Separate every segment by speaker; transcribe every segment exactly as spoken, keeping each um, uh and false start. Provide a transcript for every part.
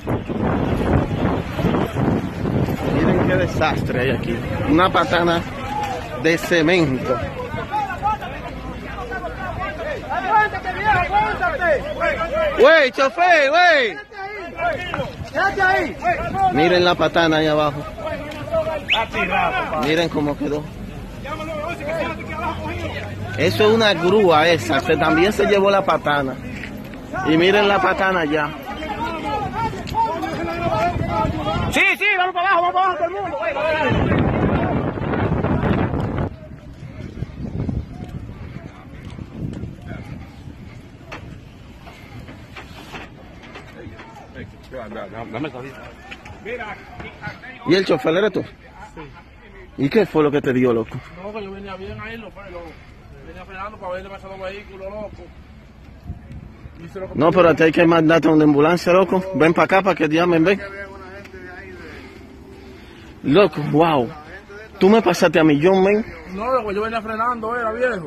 Speaker 1: Miren qué desastre hay aquí. Una patana de cemento.
Speaker 2: ¡Aguántate, viejo! ¡Aguántate!
Speaker 1: ¡Wey, chofer, wey!
Speaker 2: ¡Quédate ahí!
Speaker 1: Miren la patana ahí abajo. Miren cómo quedó. Eso es una grúa esa, que también se llevó la patana. Y miren la patana allá.
Speaker 2: Sí, sí, vamos para abajo, vamos para abajo todo el mundo.
Speaker 1: ¿Y el chofer eres tú? Sí. ¿Y qué fue lo que te dio, loco?
Speaker 3: No, que yo venía bien ahí, lo, lo venía esperando para verle pasar los vehículos, loco.
Speaker 1: No, pero a ti hay que mandarte a una ambulancia, loco. Ven para acá para que te llamen, ven. Loco, wow. Tú me pasaste a millón, men.
Speaker 3: No, loco, yo venía frenando, era viejo.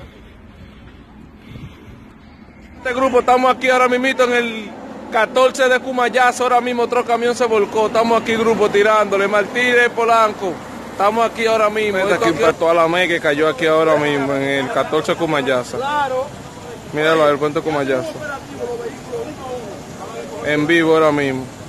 Speaker 3: Este grupo, estamos aquí ahora mismo en el catorce de Cumayazo, ahora mismo otro camión se volcó. Estamos aquí, grupo, tirándole. Martínez, Polanco. Estamos aquí ahora mismo. Este aquí impactó a la M E que cayó aquí ahora mismo en el catorce de Cumayazo. Míralo, el puente de Cumayazo. En vivo ahora mismo.